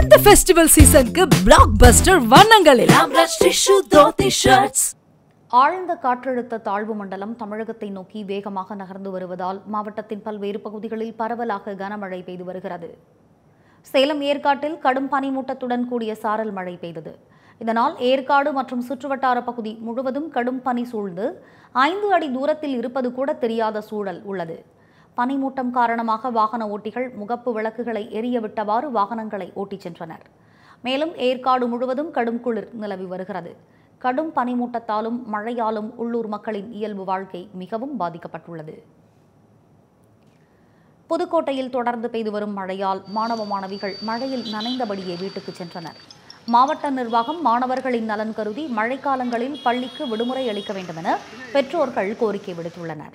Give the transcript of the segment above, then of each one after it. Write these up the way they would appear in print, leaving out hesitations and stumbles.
இந்த ஃபெஸ்டிவல் சீசனுக்கு பிளாக்பஸ்டர் வண்ணங்களில் Amraj Tissue Dhoti Shirts. ஆழ்ந்த காற்றழுத்த தாழ்வு மண்டலம் தமிழகத்தை நோக்கி வேகமாக நகர்ந்து வருவதால் மாவட்டத்தின் பல்வேறு பகுதிகளில் பரவலாக கனமழை பெய்து வருகிறது. சேலம் ஏற்காட்டில் கடும் பனிமூட்டத்துடன் கூடிய சாரல் மழை பெய்தது. இதனால் ஏற்காடு மற்றும் சுற்றுவட்டார பகுதி முழுவதும் கடும் பனி சூழ்ந்து 5 அடி தூரத்தில் இருப்பது கூட தெரியாத சூழல் உள்ளது. பனிமூட்டம் காரணமாக வாகன ஓட்டிகள் முகப்பு விளக்குகளை எரியவிட்டவாறு வாகனங்களை ஓட்டிச் சென்றனர். மேலும் ஏற்காடு முழுவதும் கடும் குளிர் நிலவி வருகிறது. கடும் பனிமூட்டத்தாலும் மழையாலும் உள்ளூர் மக்களின் இயல்பு வாழ்க்கை மிகவும் பாதிக்கப்பட்டுள்ளது. புதுக்கோட்டையில் தொடர்ந்து பெய்து வரும் மழையால் மாணவ மாணவிகள் மழையில் நனைந்தபடியே வீட்டுக்கு சென்றனர். மாவட்ட நிர்வாகம் மாணவர்களின் நலன் கருதி மழைக்காலங்களில் பள்ளிக்கு விடுமுறை அளிக்க வேண்டும் என பெற்றோர்கள் கோரிக்கை விடுத்துள்ளனர்.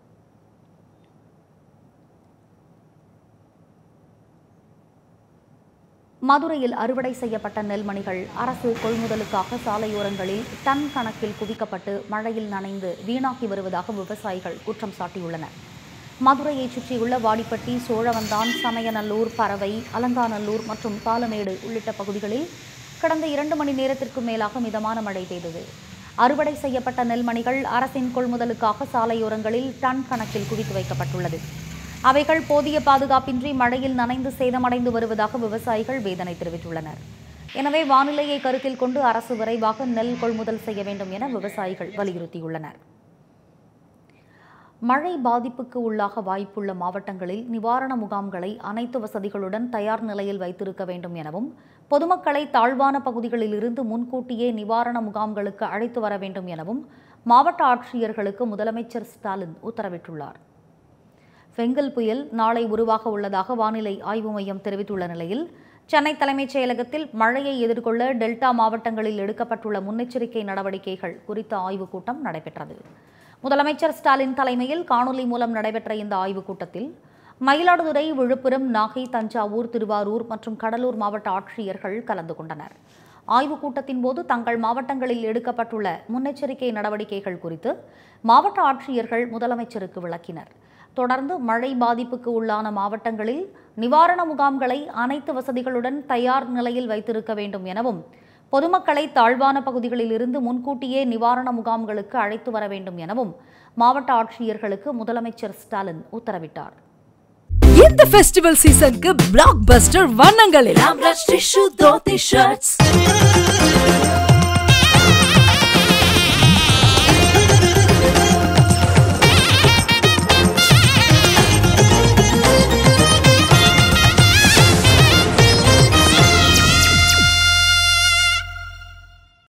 மதுரையில் அறுவடை செய்யப்பட்ட நெல்மணிகள் அரசு கொள்முதலுக்காக சாலையோரங்களில் டன் கணக்கில் குவிக்கப்பட்டு மழையில் நனைந்து வீணாக்கி வருவதாக விவசாயிகள் குற்றம் சாட்டியுள்ளனர். மதுரையை சுற்றியுள்ள வாடிப்பட்டி, சோழவந்தான், சமயநல்லூர், பரவை, அலங்காநல்லூர் மற்றும் பாலமேடு உள்ளிட்ட பகுதிகளில் கடந்த 2 மணி நேரத்திற்கு மேலாக மிதமான மழை பெய்தது. அறுவடை செய்யப்பட்ட நெல்மணிகள் அரசின் கொள்முதலுக்காக சாலையோரங்களில் டன் கணக்கில் குவித்து வைக்கப்பட்டுள்ளது. அவைகள் போதிய பாதுகாப்பின்றி மழையில் நனைந்து சேதமடைந்து வருவதாக விவசாயிகள் வேதனை தெரிவித்துள்ளனர். எனவே வானிலையை கருத்தில் கொண்டு அரசு விரைவாக நெல் கொள்முதல் செய்ய வேண்டும் என விவசாயிகள் வலியுறுத்தியுள்ளனர். மழை பாதிப்புக்கு உள்ளாக வாய்ப்புள்ள மாவட்டங்களில் நிவாரண முகாம்களை அனைத்து வசதிகளுடன் தயார் நிலையில் வைத்திருக்க வேண்டும் எனவும் பொதுமக்களை தாழ்வான பகுதிகளில் இருந்து முன்கூட்டியே நிவாரண முகாம்களுக்கு அழைத்து வர வேண்டும் எனவும் மாவட்ட ஆட்சியர்களுக்கு முதலமைச்சர் ஸ்டாலின் உத்தரவிட்டுள்ளார். பெங்கல் புயல் நாளை உருவாக உள்ளதாக வானிலை ஆய்வு மையம் தெரிவித்துள்ள நிலையில் சென்னை தலைமைச் செயலகத்தில் மழையை எதிர்கொள்ள டெல்டா மாவட்டங்களில் எடுக்கப்பட்டுள்ள முன்னெச்சரிக்கை நடவடிக்கைகள் குறித்த ஆய்வுக் கூட்டம் நடைபெற்றது. முதலமைச்சர் ஸ்டாலின் தலைமையில் காணொலி மூலம் நடைபெற்ற இந்த ஆய்வுக் கூட்டத்தில் மயிலாடுதுறை, விழுப்புரம், நாகை, தஞ்சாவூர், திருவாரூர் மற்றும் கடலூர் மாவட்ட ஆட்சியர்கள் கலந்து கொண்டனர். ஆய்வுக் கூட்டத்தின் போது தங்கள் மாவட்டங்களில் எடுக்கப்பட்டுள்ள முன்னெச்சரிக்கை நடவடிக்கைகள் குறித்து மாவட்ட ஆட்சியர்கள் முதலமைச்சருக்கு விளக்கினர். தொடர்ந்து மழை பாதிப்புக்கு உள்ளான மாவட்டங்களில் நிவாரண முகாம்களை அனைத்து வசதிகளுடன் தயார் நிலையில் வைத்திருக்க வேண்டும் எனவும் பொதுமக்களை தாழ்வான பகுதிகளில் இருந்து முன்கூட்டியே நிவாரண முகாம்களுக்கு அழைத்து வர வேண்டும் எனவும் மாவட்ட ஆட்சியர்களுக்கு முதலமைச்சர் ஸ்டாலின் உத்தரவிட்டார். இந்த ஃபெஸ்டிவல் சீசனுக்கு பிளாக்பஸ்டர் வண்ணங்களில் Amraj Tissue Dhoti Shirts.